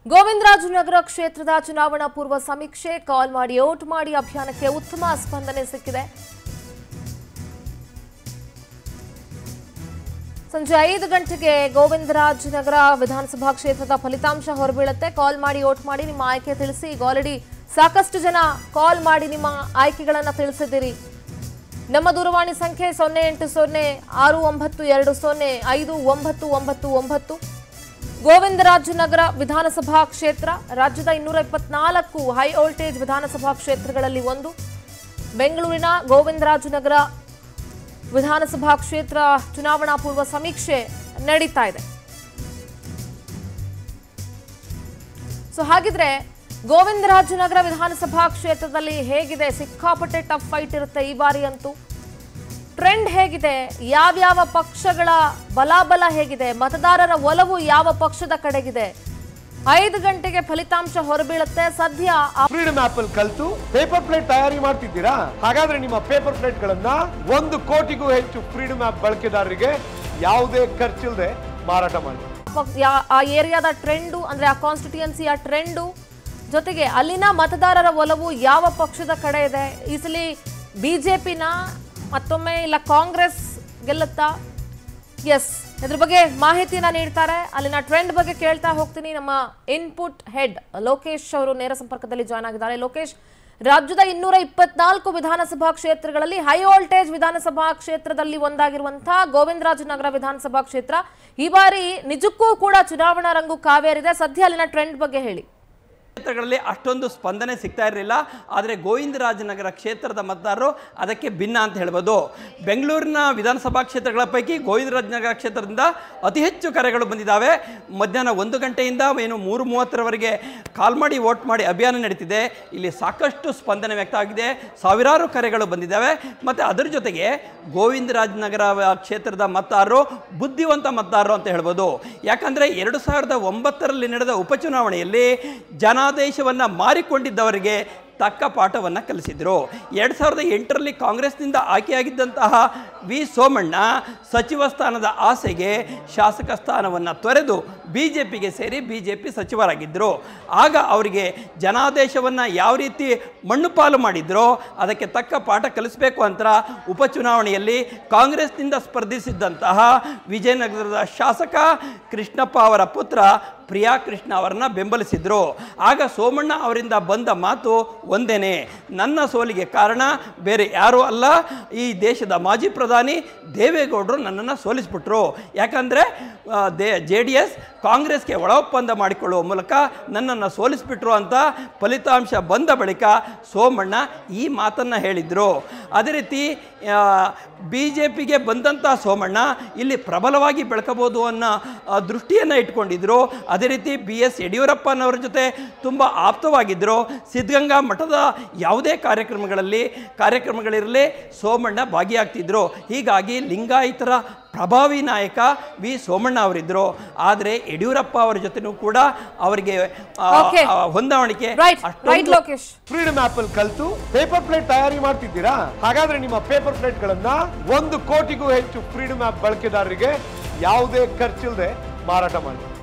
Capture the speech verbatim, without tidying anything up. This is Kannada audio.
ಗೋವಿಂದರಾಜನಗರ ಕ್ಷೇತ್ರದ ಚುನಾವಣಾ ಪೂರ್ವ ಸಮೀಕ್ಷೆ ಕಾಲ್ ಮಾಡಿ ವೋಟ್ ಮಾಡಿ ಅಭಿಯಾನಕ್ಕೆ ಉತ್ತಮ ಸ್ಪಂದನೆ ಸಿಕ್ಕಿದೆ. ಸಂಜೆ ಐದು ಗಂಟೆಗೆ ಗೋವಿಂದರಾಜನಗರ ವಿಧಾನಸಭಾ ಕ್ಷೇತ್ರದ ಫಲಿತಾಂಶ ಹೊರಬೀಳುತ್ತೆ. ಕಾಲ್ ಮಾಡಿ ವೋಟ್ ಮಾಡಿ ನಿಮ್ಮ ಆಯ್ಕೆ ತಿಳಿಸಿ. ಈಗ ಆಲ್ರೆಡಿ ಸಾಕಷ್ಟು ಜನ ಕಾಲ್ ಮಾಡಿ ನಿಮ್ಮ ಆಯ್ಕೆಗಳನ್ನು ತಿಳಿಸಿದ್ದೀರಿ. ನಮ್ಮ ದೂರವಾಣಿ ಸಂಖ್ಯೆ ಸೊನ್ನೆ ಎಂಟು ಸೊನ್ನೆ ಆರು ಒಂಬತ್ತು ಎರಡು ಸೊನ್ನೆ ಐದು ಒಂಬತ್ತು ಒಂಬತ್ತು ಒಂಬತ್ತು. ಗೋವಿಂದರಾಜನಗರ ವಿಧಾನಸಭಾ ಕ್ಷೇತ್ರ ರಾಜ್ಯದ ಇನ್ನೂರ ಇಪ್ಪತ್ನಾಲ್ಕು ಹೈ ವೋಲ್ಟೇಜ್ ವಿಧಾನಸಭಾ ಕ್ಷೇತ್ರಗಳಲ್ಲಿ ಒಂದು. ಬೆಂಗಳೂರಿನ ಗೋವಿಂದರಾಜನಗರ ವಿಧಾನಸಭಾ ಕ್ಷೇತ್ರ ಚುನಾವಣಾ ಪೂರ್ವ ಸಮೀಕ್ಷೆ ನಡೀತಾ ಇದೆ. ಸೊ ಹಾಗಿದ್ರೆ ಗೋವಿಂದರಾಜನಗರ ವಿಧಾನಸಭಾ ಕ್ಷೇತ್ರದಲ್ಲಿ ಹೇಗಿದೆ? ಸಿಕ್ಕಾಪಟ್ಟೆ ಟಫ್ ಫೈಟ್ ಇರುತ್ತೆ ಈ ಬಾರಿ ಅಂತೂ. ಟ್ರೆಂಡ್ ಹೇಗಿದೆ? ಯಾವ್ಯಾವ ಪಕ್ಷಗಳ ಬಲಾಬಲ ಹೇಗಿದೆ? ಮತದಾರರ ಒಲವು ಯಾವ ಪಕ್ಷದ ಕಡೆಗಿದೆ? ಐದು ಗಂಟೆಗೆ ಫಲಿತಾಂಶ ಹೊರಬೀಳುತ್ತೆ. ಸದ್ಯ ಫ್ರೀಡಮ್ ಆಪ್ ಅಲ್ಲಿ ಕಲ್ತು ಪೇಪರ್ ಪ್ಲೇಟ್ ತಯಾರಿ ಮಾಡ್ತಿದ್ದೀರಾ? ಹಾಗಾದ್ರೆ ನಿಮ್ಮ ಪೇಪರ್ ಪ್ಲೇಟ್ ಗಳನ್ನ ಒಂದು ಕೋಟಿಗೂ ಹೆಚ್ಚು ಫ್ರೀಡಮ್ ಆಪ್ ಬಳಕೆದಾರರಿಗೆ ಯಾವುದೇ ಖರ್ಚಿಲ್ಲದೆ ಮಾರಾಟ ಮಾಡಿ. ಆ ಏರಿಯಾದ ಟ್ರೆಂಡು ಅಂದ್ರೆ ಆ ಕಾನ್ಸ್ಟಿಟ್ಯೂಯನ್ಸಿಯ ಟ್ರೆಂಡು ಜೊತೆಗೆ ಅಲ್ಲಿನ ಮತದಾರರ ಒಲವು ಯಾವ ಪಕ್ಷದ ಕಡೆ ಇದೆ? ಈ ಸಲ ಬಿಜೆಪಿನ ಮತ್ತೊಮ್ಮೆ ಇಲ್ಲ ಕಾಂಗ್ರೆಸ್ ಗೆಲ್ಲುತ್ತಾ? ಎಸ್, ಇದ್ರ ಬಗ್ಗೆ ಮಾಹಿತಿಯನ್ನ ನೀಡ್ತಾರೆ. ಅಲ್ಲಿನ ಟ್ರೆಂಡ್ ಬಗ್ಗೆ ಕೇಳ್ತಾ ಹೋಗ್ತೀನಿ. ನಮ್ಮ ಇನ್ಪುಟ್ ಹೆಡ್ ಲೋಕೇಶ್ ಅವರು ನೇರ ಸಂಪರ್ಕದಲ್ಲಿ ಜಾಯ್ನ್ ಆಗಿದ್ದಾರೆ. ಲೋಕೇಶ್, ರಾಜ್ಯದ ಇನ್ನೂರ ಇಪ್ಪತ್ನಾಲ್ಕು ವಿಧಾನಸಭಾ ಕ್ಷೇತ್ರಗಳಲ್ಲಿ ಹೈ ವೋಲ್ಟೇಜ್ ವಿಧಾನಸಭಾ ಕ್ಷೇತ್ರದಲ್ಲಿ ಒಂದಾಗಿರುವಂತಹ ಗೋವಿಂದರಾಜನಗರ ವಿಧಾನಸಭಾ ಕ್ಷೇತ್ರ ಈ ಬಾರಿ ನಿಜಕ್ಕೂ ಕೂಡ ಚುನಾವಣಾ ರಂಗು ಕಾವೇರಿದೆ. ಸದ್ಯ ಅಲ್ಲಿನ ಟ್ರೆಂಡ್ ಬಗ್ಗೆ ಹೇಳಿ. ಕ್ಷೇತ್ರಗಳಲ್ಲಿ ಅಷ್ಟೊಂದು ಸ್ಪಂದನೆ ಸಿಗ್ತಾ ಇರಲಿಲ್ಲ. ಆದರೆ ಗೋವಿಂದರಾಜನಗರ ಕ್ಷೇತ್ರದ ಮತದಾರರು ಅದಕ್ಕೆ ಭಿನ್ನ ಅಂತ ಹೇಳ್ಬೋದು. ಬೆಂಗಳೂರಿನ ವಿಧಾನಸಭಾ ಕ್ಷೇತ್ರಗಳ ಪೈಕಿ ಗೋವಿಂದರಾಜನಗರ ಕ್ಷೇತ್ರದಿಂದ ಅತಿ ಹೆಚ್ಚು ಕರೆಗಳು ಬಂದಿದ್ದಾವೆ. ಮಧ್ಯಾಹ್ನ ಒಂದು ಗಂಟೆಯಿಂದ ಏನು ಮೂರು ಮೂವತ್ತರವರೆಗೆ ಕಾಲ್ ಮಾಡಿ ವೋಟ್ ಮಾಡಿ ಅಭಿಯಾನ ನಡೀತಿದೆ. ಇಲ್ಲಿ ಸಾಕಷ್ಟು ಸ್ಪಂದನೆ ವ್ಯಕ್ತ ಆಗಿದೆ. ಸಾವಿರಾರು ಕರೆಗಳು ಬಂದಿದ್ದಾವೆ. ಮತ್ತು ಅದರ ಜೊತೆಗೆ ಗೋವಿಂದರಾಜನಗರ ಕ್ಷೇತ್ರದ ಮತದಾರರು ಬುದ್ಧಿವಂತ ಮತದಾರರು ಅಂತ ಹೇಳ್ಬೋದು. ಯಾಕಂದರೆ ಎರಡು ಸಾವಿರದ ಒಂಬತ್ತರಲ್ಲಿ ನಡೆದ ಉಪಚುನಾವಣೆಯಲ್ಲಿ ಜನ ದೇಶವನ್ನು ಮಾರಿಕೊಂಡಿದ್ದವರಿಗೆ ತಕ್ಕ ಪಾಠವನ್ನು ಕಲಿಸಿದರು. ಎರಡು ಸಾವಿರದ ಎಂಟರಲ್ಲಿ ಕಾಂಗ್ರೆಸ್ನಿಂದ ಆಯ್ಕೆಯಾಗಿದ್ದಂತಹ ವಿ ಸೋಮಣ್ಣ ಸಚಿವ ಸ್ಥಾನದ ಆಸೆಗೆ ಶಾಸಕ ಸ್ಥಾನವನ್ನು ತೊರೆದು ಬಿ ಜೆ ಪಿಗೆ ಸೇರಿ ಬಿ ಜೆ ಪಿ ಸಚಿವರಾಗಿದ್ದರು. ಆಗ ಅವರಿಗೆ ಜನಾದೇಶವನ್ನು ಯಾವ ರೀತಿ ಮಣ್ಣು ಪಾಲು ಮಾಡಿದ್ರೋ ಅದಕ್ಕೆ ತಕ್ಕ ಪಾಠ ಕಲಿಸಬೇಕು ಅಂತ ಉಪಚುನಾವಣೆಯಲ್ಲಿ ಕಾಂಗ್ರೆಸ್ನಿಂದ ಸ್ಪರ್ಧಿಸಿದ್ದಂತಹ ವಿಜಯನಗರದ ಶಾಸಕ ಕೃಷ್ಣಪ್ಪ ಅವರ ಪುತ್ರ ಪ್ರಿಯಾ ಕೃಷ್ಣ ಅವರನ್ನು ಬೆಂಬಲಿಸಿದರು. ಆಗ ಸೋಮಣ್ಣ ಅವರಿಂದ ಬಂದ ಮಾತು ಒಂದೇನೆ, ನನ್ನ ಸೋಲಿಗೆ ಕಾರಣ ಬೇರೆ ಯಾರೂ ಅಲ್ಲ, ಈ ದೇಶದ ಮಾಜಿ ಪ್ರಧಾನಿ ದೇವೇಗೌಡರು ನನ್ನನ್ನು ಸೋಲಿಸಿಬಿಟ್ರು. ಯಾಕಂದರೆ ದೇ ಜೆ ಡಿ ಎಸ್ ಕಾಂಗ್ರೆಸ್ಗೆ ಒಳ ಒಪ್ಪಂದ ಮಾಡಿಕೊಳ್ಳುವ ಮೂಲಕ ನನ್ನನ್ನು ಸೋಲಿಸಿಬಿಟ್ರು ಅಂತ ಫಲಿತಾಂಶ ಬಂದ ಬಳಿಕ ಸೋಮಣ್ಣ ಈ ಮಾತನ್ನು ಹೇಳಿದರು. ಅದೇ ರೀತಿ ಬಿ ಜೆ ಪಿಗೆ ಬಂದಂಥ ಸೋಮಣ್ಣ ಇಲ್ಲಿ ಪ್ರಬಲವಾಗಿ ಬೆಳಕಬಹುದು ಅನ್ನೋ ದೃಷ್ಟಿಯನ್ನು ಇಟ್ಕೊಂಡಿದ್ದರು. ಅದೇ ರೀತಿ ಬಿ ಎಸ್ ಯಡಿಯೂರಪ್ಪನವರ ಜೊತೆ ತುಂಬ ಆಪ್ತವಾಗಿದ್ದರು. ಸಿದ್ಧಗಂಗಾ ಮಠದ ಯಾವುದೇ ಕಾರ್ಯಕ್ರಮಗಳಲ್ಲಿ ಕಾರ್ಯಕ್ರಮಗಳಿರಲಿ ಸೋಮಣ್ಣ ಭಾಗಿಯಾಗ್ತಿದ್ರು. ಹೀಗಾಗಿ ಲಿಂಗಾಯತರ ಪ್ರಭಾವಿ ನಾಯಕ ವಿ ಸೋಮಣ್ಣ ಅವರಿದ್ದರು. ಆದರೆ ಯಡಿಯೂರಪ್ಪ ಅವರ ಜೊತೆನೂ ಕೂಡ ಅವರಿಗೆ ಹೊಂದಾಣಿಕೆ. ಫ್ರೀಡಮ್ ಆಪ್ ಅಲ್ಲಿ ಕಲ್ತು ಪೇಪರ್ ಪ್ಲೇಟ್ ತಯಾರಿ ಮಾಡ್ತಿದ್ದೀರಾ? ಹಾಗಾದ್ರೆ ನಿಮ್ಮ ಪೇಪರ್ ಪ್ಲೇಟ್ ಗಳನ್ನ ಒಂದು ಕೋಟಿಗೂ ಹೆಚ್ಚು ಫ್ರೀಡಮ್ ಆಪ್ ಬಳಕೆದಾರರಿಗೆ ಯಾವುದೇ ಖರ್ಚಿಲ್ಲದೆ ಮಾರಾಟ ಮಾಡಿ.